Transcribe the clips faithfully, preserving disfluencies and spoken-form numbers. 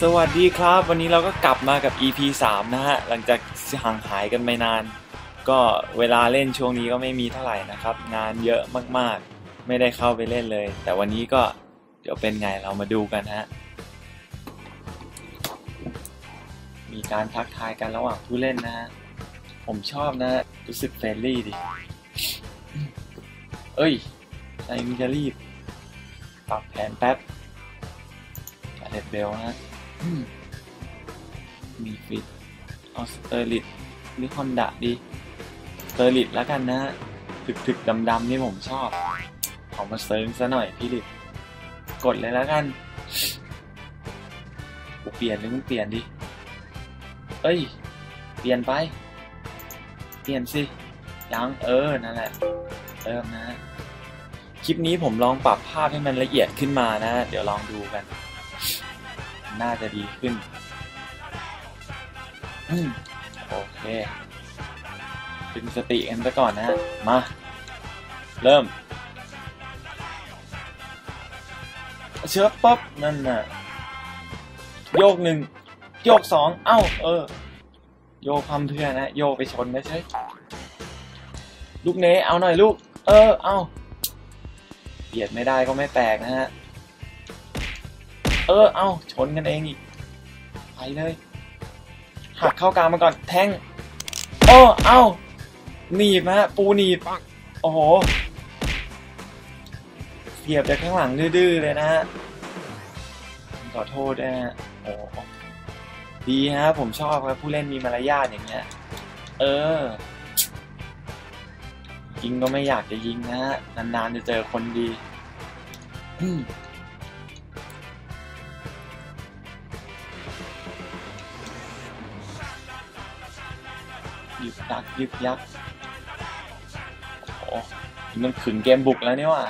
สวัสดีครับวันนี้เราก็กลับมากับ อี พี สามนะฮะหลังจากห่างหายกันไปนานก็เวลาเล่นช่วงนี้ก็ไม่มีเท่าไหร่นะครับงานเยอะมากๆไม่ได้เข้าไปเล่นเลยแต่วันนี้ก็เดี๋ยวเป็นไงเรามาดูกันฮะมีการทักทายกันระหว่างผู้เล่นนะฮะผมชอบนะรู้สึกเฟรนลี่ดิเอ้ยใจมันจะรีบปรับแผนแป๊บเลดเบลนะมีฟิตเอาสเตอร์ลิตหรือฮอนดะดีสเตอร์ลิตแล้วกันนะถึกๆดำๆนี่ผมชอบเอามาเซิร์งซะหน่อยพี่ลิตกดเลยแล้วกันกูเปลี่ยนหรือมึงเปลี่ยนดิเอ้ยเปลี่ยนไปเปลี่ยนสิยังเออนั่นแหละเริ่มนะคลิปนี้ผมลองปรับภาพให้มันละเอียดขึ้นมานะเดี๋ยวลองดูกันน่าจะดีขึ้นอืมโอเคดึงสติกันไปก่อนนะมาเริ่มเชื้อป๊อปนั่นน่ะโยกหนึ่งโยกสองเอ้าเออโยกพัมเพื่อนะโยกไปชนนะใช่ลูกเนเอาหน่อยลูกเออเอ้าเบียดไม่ได้ก็ไม่แตกนะฮะเออเอาชนกันเองอีกไปเลยหักเข้ากลางมาก่อนแทงโอ้เอาหนีบฮะปูหนีบโอ้โหเสียบจากข้างหลังดื้อๆเลยนะฮะขอโทษนะฮะโอ้ดีฮะผมชอบครับผู้เล่นมีมารยาทอย่างเงี้ยเออยิงก็ไม่อยากจะยิงนะฮะนานๆจะเจอคนดียึกยักยึกยักโอ้มันขึงเกมบุกแล้วเนี่ยว่ะ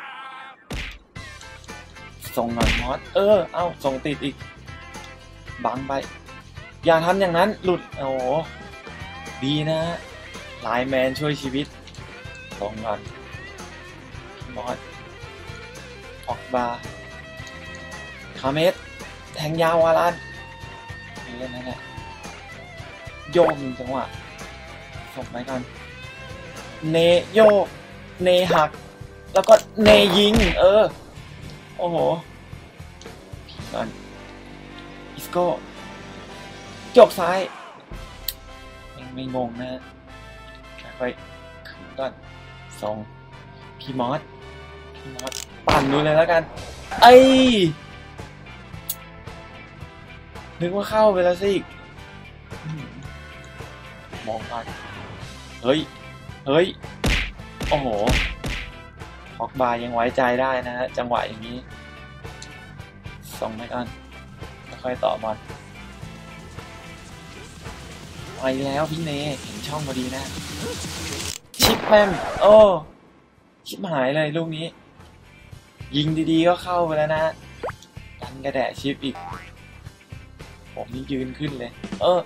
ส่งหน่อยมอสเออเอ้าส่งติดอีกบังไปอย่าทำอย่างนั้นหลุดโอ้ดีนะไลน์แมนช่วยชีวิตส่งก่อนมอสออกบาคาเมสแทงยาววาลันเล่นนั่นแหละโยกหนึ่งจังหวะส่งไปก่อนเนโยกเนหักแล้วก็เนยิงเออโอ้โหก่อนอิสโก้โยกซ้ายยังไม่งงนะค่อยๆขึ้นก่อนส่งพี่มอสพี่มอสปั่นดูเลยแล้วกันไอ้นึกว่าเข้าไปแล้วสิมองไปเฮ้ยเฮ้ยโอ้โหฮอกบายังไว้ใจได้นะฮะจังหวะอย่างนี้ส่งไปก่อนค่อยๆต่อบอลไปแล้วพี่เนเห็นช่องพอดีนะชิปแมนโอ้ชิปหายเลยลูกนี้ยิงดีๆก็เข้าไปแล้วนะดันกระแดะชิปอีกผมนี่ยืนขึ้นเลยเออ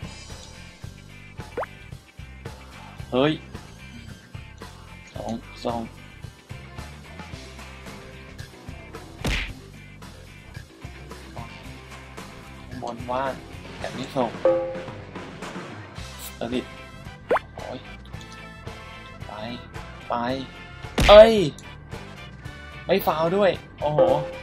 เฮ้ยสองสองบนว่างแต่ไม่ส่งสลิดโอ้ยไปไปเอ้ยไม่ฟาวด้วยโอ้โห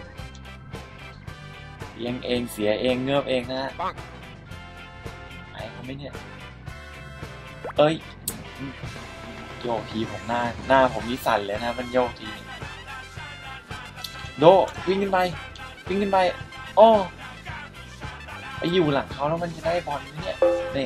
เลี้ยงเองเสียเองเงือบเองนะฮะไหนเขาไม่เนี่ยเอ้ยโยกทีผมหน้าหน้าผมนี่สั่นเลยนะมันโยกทีโดวิ่งขึ้นไปวิ่งขึ้นไปโอ้ไปอยู่หลังเขาแล้วมันจะได้บอลไหมเนี่ยนี่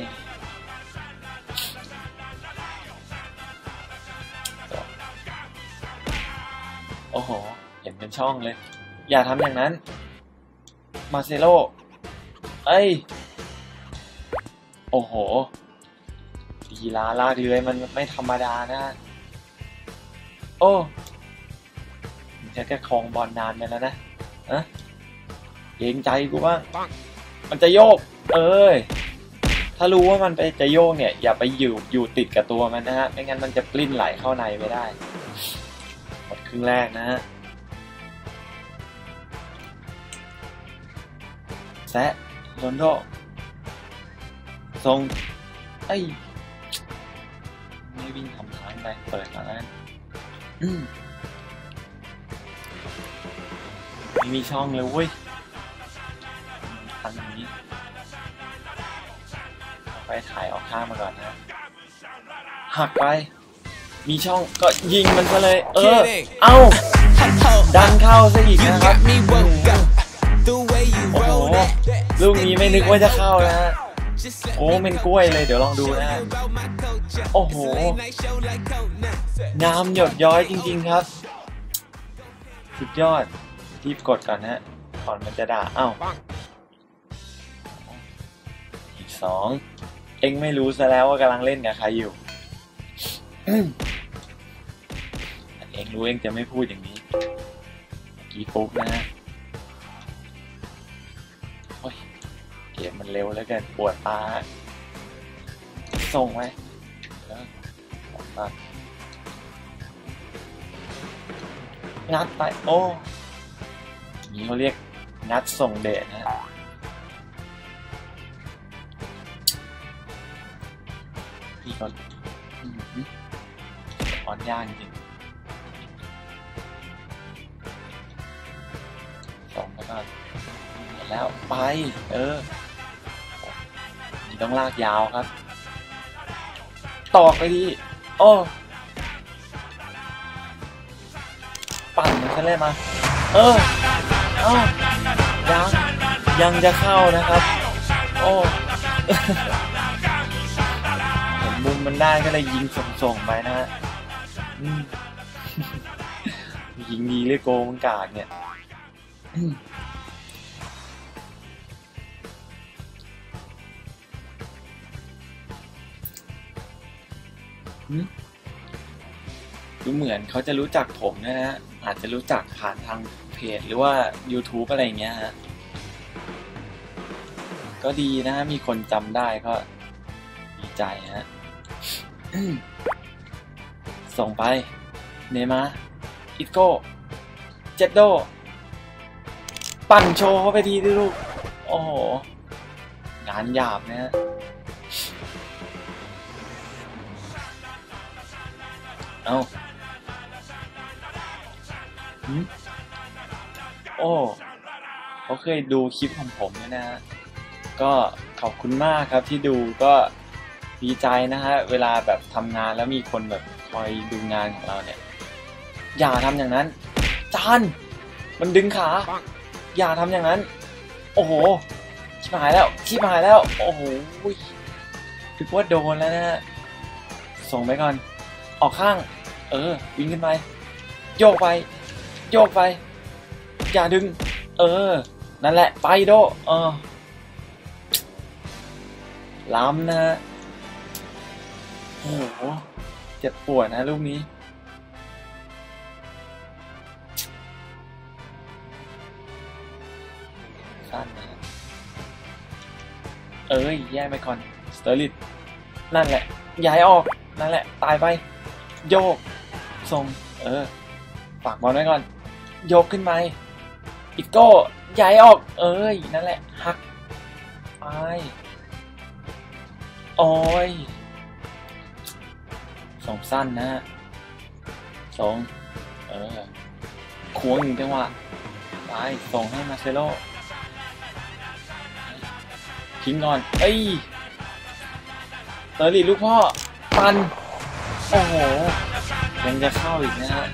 โอ้โหเห็นเป็นช่องเลยอย่าทำอย่างนั้นมาเซโลเอ้ยโอ้โหดีลาลากเลื้อยมันไม่ธรรมดานะโอ้มันจะแค่คลองบอลนานไปแล้วนะอะเกรงใจกูบ้างมันจะโยกเอ้ยถ้ารู้ว่ามันไปจะโยกเนี่ยอย่าไปอยู่อยู่ติดกับตัวมันนะฮะไม่งั้นมันจะปลิ้นไหลเข้าในไม่ได้หมดครึ่งแรกนะฮะแซะโรนโดทรงไอ้ไม่วิ่งทำทางไปเปิดมาแล้วไม่มีช่องเลยเว้ยอันนี้เอาไปถ่ายออกข้างมาก่อนนะหักไปมีช่องก็ยิงมันซะเลยเออเอ้าดันเข้าซะอีกนะครับโอ้โหลูกนี้ไม่นึกว่าจะเข้านะฮะโอ้เป็นกล้วยเลยเดี๋ยวลองดูนะโอ้โหงามหยดย้อยจริงๆครับสุดยอดรีบกดก่อนฮะก่อนมันจะด่าเอ้าอีกสองเอ็งไม่รู้ซะแล้วว่ากำลังเล่นกับใครอยู่เอ็งรู้เอ็งจะไม่พูดอย่างนี้กี่ปุ๊บนะฮะโอ้ยเกมมันเร็วแล้วกันปวดตาส่งไว้แล้วงัดไปโอ้นี่เขาเรียกงัดส่งเดชนะพี่ก็อ่อนยากจริงส่งแล้วก็แล้วไปเออนี่ต้องลากยาวครับตอกไปดีโอ้ปั่นมันซะเลยมาเออเอ้ายังยังจะเข้านะครับโอ้เห็นมุมมันได้ก็เลยยิงส่งๆไปนะฮะยิงดีเลยโกงกาดเนี่ยดูเหมือนเขาจะรู้จักผมนะฮะอาจจะรู้จักผ่านทางเพจหรือว่า YouTube อะไรเงี้ยฮะก็ดีนะฮะมีคนจำได้ก็ดีใจฮะส่งไปเนมาอิโก้เจ็ดโดปั่นโชว์เข้าไปทีด้วยลูกโอ้โหงานหยาบนะฮะเอาโอ้เขาเคยดูคลิปของผมนะฮะก็ขอบคุณมากครับที่ดูก็ดีใจนะฮะเวลาแบบทำงานแล้วมีคนแบบคอยดูงานของเราเนี่ยอย่าทำอย่างนั้นจานมันดึงขาอย่าทำอย่างนั้นโอ้โหชิบหายแล้วชิบหายแล้วโอ้โหคิดว่าโดนแล้วนะฮะส่งไปก่อนออกข้างเออวิ่งขึ้นไปโยกไปโยกไปอย่าดึงเออนั่นแหละไปโดเออล้ำนะฮะโอ้โหเจ็บปวดนะลูกนี้สั้นนะเอ้ยแย่ไปก่อนสเตอร์ลิตนั่นแหละย้ายออกนั่นแหละตายไปโยกส่งเออฝากบอลไว้ก่อนโยกขึ้นไปอิโก้ย้ายออกเอ้ยนั่นแหละหักไปโอ้ยส่งสั้นนะส่งเออควงจังหวะไปส่งให้มาเซโลทิ้งก่อนเอ้ยเตอร์ลีลูกพ่อปันโอ้โหยังจะเข้าอีกนะฮะ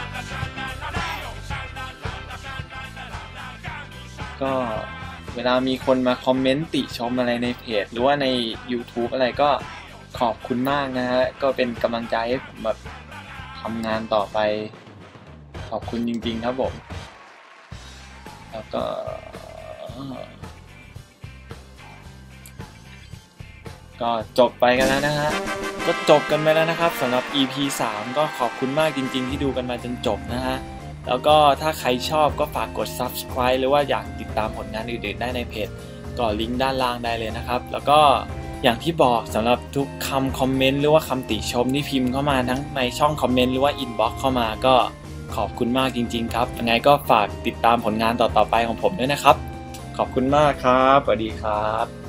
ก็เวลามีคนมาคอมเมนต์ติชมอะไรในเพจหรือว่าใน YouTube อะไรก็ขอบคุณมากนะฮะก็เป็นกำลังใจให้ผมแบบทำงานต่อไปขอบคุณจริงๆครับผมแล้วก็ก็จบไปกันแล้วนะฮะก็จบกันไปแล้วนะครับสำหรับ อี พี สามก็ขอบคุณมากจริงๆที่ดูกันมาจนจบนะฮะแล้วก็ถ้าใครชอบก็ฝากกด ซับสไครบ์ หรือว่าอยากติดตามผลงานอื่นๆได้ในเพจก็ลิงก์ด้านล่างได้เลยนะครับแล้วก็อย่างที่บอกสำหรับทุกคำคอมเมนต์หรือว่าคำติชมที่พิมพ์เข้ามาทั้งในช่องคอมเมนต์หรือว่าอินบ็อกซ์เข้ามาก็ขอบคุณมากจริงๆครับยังไงก็ฝากติดตามผลงานต่อๆไปของผมด้วยนะครับขอบคุณมากครับสวัสดีครับ